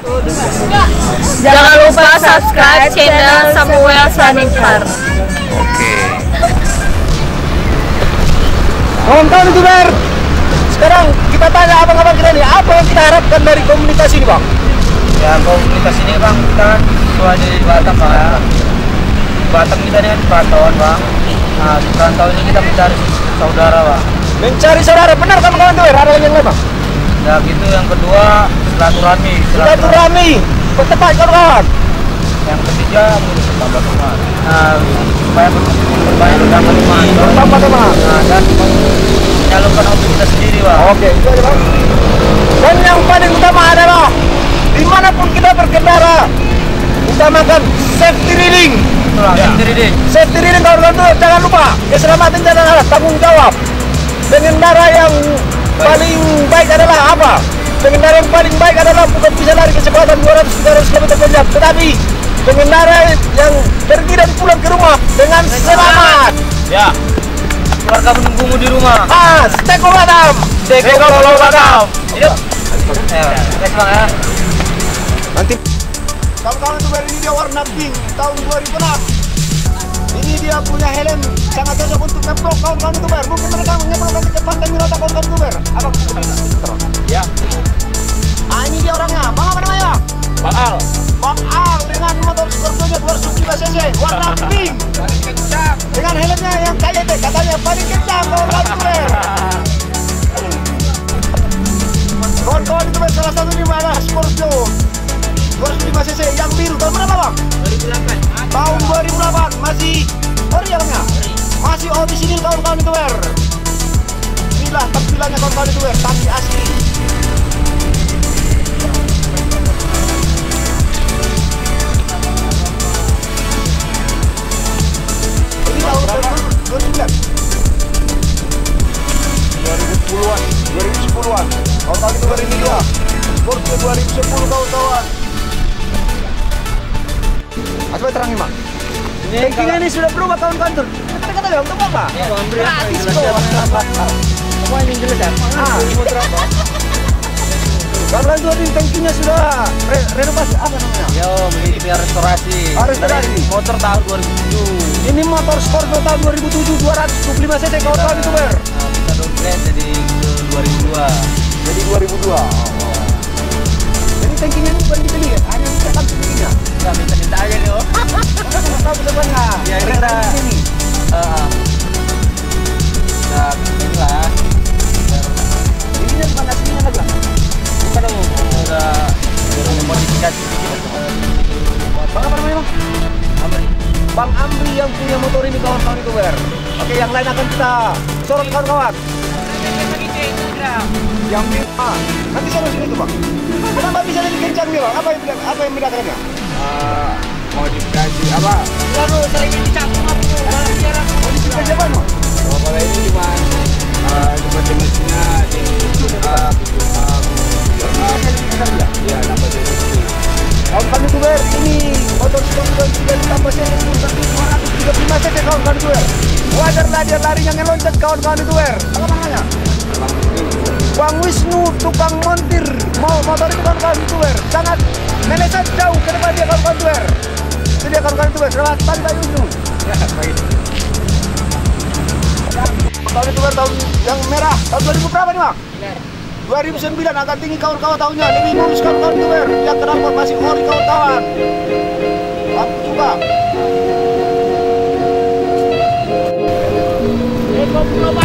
Jangan lupa subscribe channel Samuel Sanipar. Oke. Kawan-kawan YouTuber, sekarang kita tanya abang-abang kita nih, apa yang kita harapkan dari komunitas ini, Bang? Ya, komunitas ini Bang, kita kan sesuai di Batam Bang ya. Batam kita ini kan perantauan Bang. Nah, di perantauan ini kita mencari saudara Bang. Mencari saudara, benar kawan-kawan YouTuber? Ada yang lain, Bang? Ya gitu, yang kedua silaturahmi. Silaturahmi, pertepat kawan-kawan. Yang ketiga bertambah teman. Nah, supaya berbanyak bertambah teman. Bertambah teman. Nah, dan menyalurkan hobi kita sendiri Bang. Oke, itu aja, Bang. Dan yang paling utama adalah dimanapun kita berkendara, utamakan safety reading. Safety reading. Safety reading kawan-kawan tuh, jangan lupa keselamatan jalan adalah tanggung jawab. Pengendara yang paling baik adalah apa? Pengendara yang paling baik adalah bukan bisa lari kecepatan 200-300 km per jam, tetapi pengendara yang pergi dan pulang ke rumah dengan selamat. Ya. Keluarga menunggumu di rumah. Stay Ko Batam. Stay Ko Batam. Yuk. Next Bang ya. Nanti kawan-kawan YouTuber, ini dia warna pink tahun 2006. Ini dia punya helm sangat cocok untuk ngeblok kawan-kawan YouTuber. Mungkin mereka ngeblok ke pantai Mirota kawan-kawan YouTuber. Abang, ya. Ini dia orangnya. Bang, apa namanya? Bang Al. Bang Al dengan motor Scorpio 200 cc warna pink. Paling kencang. Dengan helmnya yang KYT katanya paling kencang kawan-kawan YouTuber. Kawan-kawan YouTuber, salah satu di mana Scorpio 205 cc yang biru tahun berapa Bang? 2008. Tahun 2008 masih ori ya Bang ya? Masih orisinil kawan-kawan YouTuber. Inilah tampilannya kawan-kawan YouTuber, tapi asli. Ini tahun 2009 2010-an 2010-an kawan-kawan YouTuber, ini dia Scorpio 2010 kawan-kawan. Coba terangin Bang. Tankinya ini sudah berubah kawan-kawan tuh. Kata-kata ya untuk apa? Ya, gratis kok. Semua ini jelas ya. Karena itu di tankinya sudah renovasi apa namanya? Yo, ini restorasi. Restorasi. Motor tahun 2007. Ini motor Scorpio tahun 2007 225 cc kawan-kawan YouTuber. Nah, kita downgrade jadi 2002. Jadi 2002. Jadi tankinya ini bukan dibeli ya? Hanya dicetak sendirinya. Ya, minta aja nih. Tahu sebenarnya. Ya, kita ini. Nah, inilah. Ini bukan aslinya lagi lah. Bukan dong, udah modifikasi dikit. Bang apa namanya Bang? Amri. Bang Amri yang punya motor ini kawan-kawan YouTuber. Oke, yang lain akan kita sorot kawan-kawan. Yang nanti saya sini itu Bang. Kenapa bisa lebih kencang nih Bang? Apa yang membedakannya? Modifikasi apa? Lalu sering dicapung aku. Modifikasi apa Bang? Kalau ini cuma seperti mesinnya di ya dapat dari kawan-kawan YouTuber, ini motor Scorpio sudah ditambah cc 235 cc kawan-kawan YouTuber. Wajar lah dia larinya ngeloncat kawan-kawan YouTuber. Apa namanya? Bang Wisnu, tukang montir motor itu kawan-kawan YouTuber. Sangat melesat jauh ke depan dia kawan-kawan YouTuber. Itu dia kawan-kawan YouTuber, selamat pagi Bang Wisnu. ya baik. Tahun YouTuber tahun yang merah, tahun 2000 berapa nih Bang? 2009 agak tinggi kawan-kawan tahunnya, lebih mulus kawan-kawan YouTuber. Yang kenapa masih ori kawan-kawan. Lampu juga. Eko Pulau